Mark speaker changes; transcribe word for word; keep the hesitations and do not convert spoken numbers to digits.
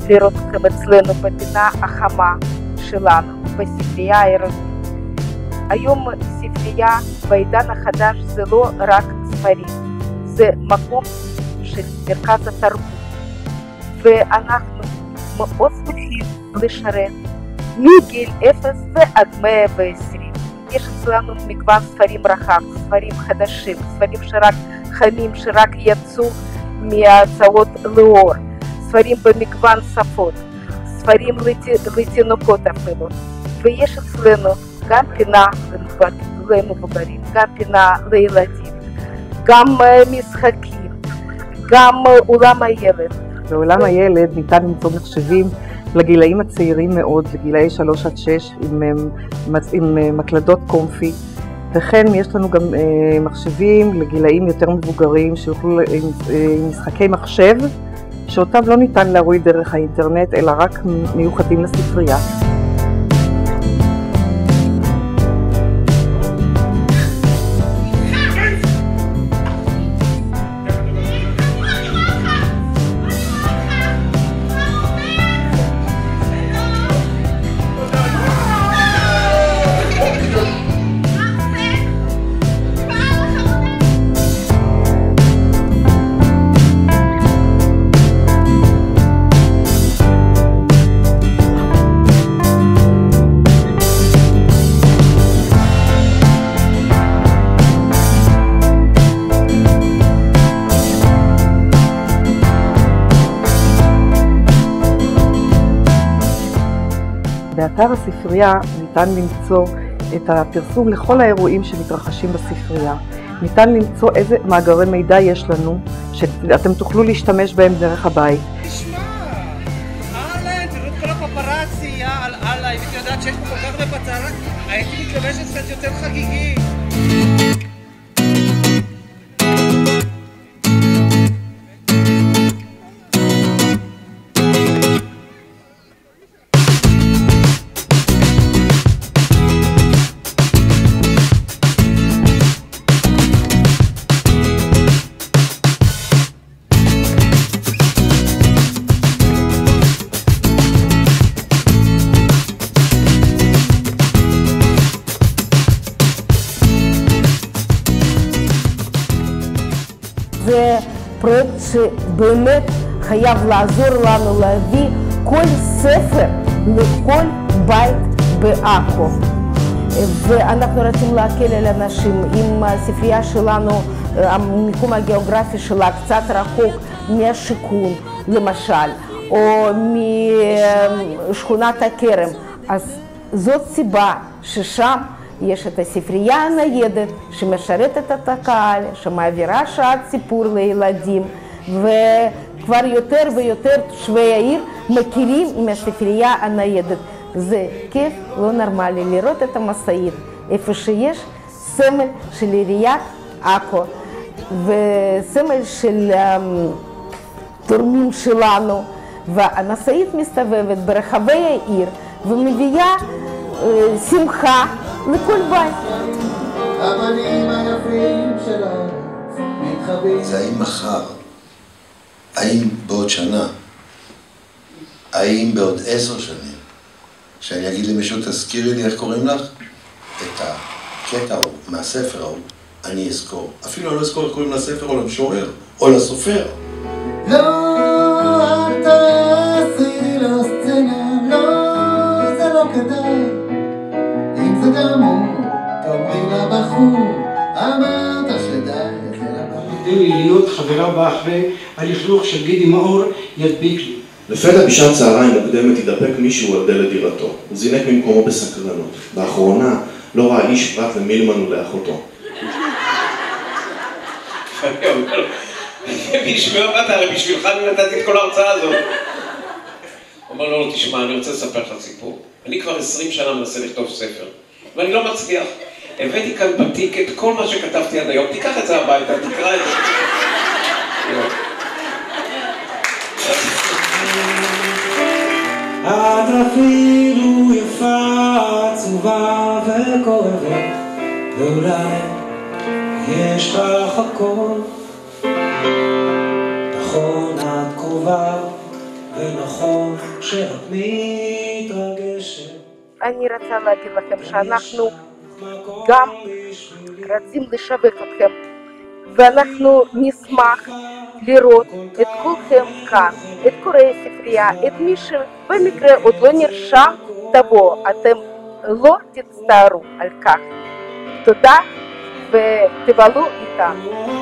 Speaker 1: לראות אתכם אצלנו בפינה החמה שלנו, בספרייה העירונית. היום ספרייה בעידן החדש זה לא רק ספרים, זה מקום של מרכז התרבות, ואנחנו מאוד שמחים לשרת מגיל אפס ועד מאה ועשרים. יש אצלנו מגוון ספרים רחב, ספרים חדשים, ספרים שרק חמים, שרק יצאו מההוצאות לאור, ספרים במגוון שפות, ספרים לתינוקות אפילו, ויש אצלנו גם פינה למבוגרים, גם פינה לילדים, גם משחקים, גם עולם הילד.
Speaker 2: בעולם הילד ניתן למצוא מחשבים לגילאים הצעירים מאוד, לגילאי שלוש עד שש, עם, עם מקלדות קומפי, וכן יש לנו גם אה, מחשבים לגילאים יותר מבוגרים שיוכלו עם, עם משחקי מחשב, שאותם לא ניתן להוריד דרך האינטרנט, אלא רק מיוחדים לספרייה. באתר הספרייה ניתן למצוא את הפרסום לכל האירועים שמתרחשים בספרייה. ניתן למצוא איזה מאגרי מידע יש לנו, שאתם תוכלו להשתמש בהם דרך הבית.
Speaker 3: תשמע, אהלן, תראו את כל הפפרצי, יאל, אללה, אם את יודעת שיש פה כל כך הרבה פצרה, הייתי מתלבשת קצת יותר חגיגי.
Speaker 4: זה פרויקט שבאמת חייב לעזור לנו להביא כל ספר לכל בית בעכו. ואנחנו רוצים להקל על אנשים עם הספרייה שלנו, המיקום הגיאוגרפי שלה קצת רחוק מהשיכון למשל, או משכונת הכרם. אז זאת סיבה ששם יש את הספרייה הניידת שמשרתת את הקהל, שמעבירה שעת סיפור לילדים, וכבר יותר ויותר תושבי העיר מכירים עם הספרייה הניידת. זה כיף לא נורמלי לראות את המשאית איפה שיש סמל של עיריית עכו וסמל של תורמים שלנו, והמשאית מסתובבת ברחבי העיר ומביאה שמחה לכל בית.
Speaker 5: הבנים היפים שלנו מתחבאים.
Speaker 6: זה האם מחר, האם בעוד שנה, האם בעוד עשר שנים, שאני אגיד למישהו תזכירי לי איך קוראים לך? את הקטע ההוא מהספר ההוא אני אזכור. אפילו אני לא אזכור איך קוראים לספר או למשורר או לסופר.
Speaker 5: לא, אל תעשי לו סצנה, לא, זה לא כדאי. אם זה גם הוא, תאמרי לבחור, אמרת שדי, זה לבחור.
Speaker 3: כדי לי להיות חברה באחרי הלכלוך של גידי מאור ידביק לי.
Speaker 7: לפתע בשעת צהריים מוקדמת התדפק מישהו על דלת דירתו. הוא זינק ממקומו בסקרנות. באחרונה לא ראה איש פרט למילמן ולאחותו.
Speaker 8: בשביל מה אתה, הרי בשבילך אני נתתי את כל ההרצאה הזאת. הוא אומר לו, תשמע, אני רוצה לספר לך סיפור. אני כבר עשרים שנה מנסה לכתוב ספר, ואני לא מצליח. הבאתי כאן בתיק את כל מה שכתבתי עד היום. תיקח את זה הביתה, תקרא את זה.
Speaker 3: את אפילו יפה, עצובה וכואבת, ואולי יש לך הכל. נכון, את קרובה,
Speaker 9: ונכון שאת מתרגשת.
Speaker 1: אני רוצה להגיד לכם שאנחנו גם רוצים לשווק אתכם, ואנחנו נשמח לראות את כולכם כאן, את קוראי הספרייה, את מי שבמקרה עוד לא נרשם, תבואו, אתם לא תצטערו על כך. תודה ותבלו איתנו.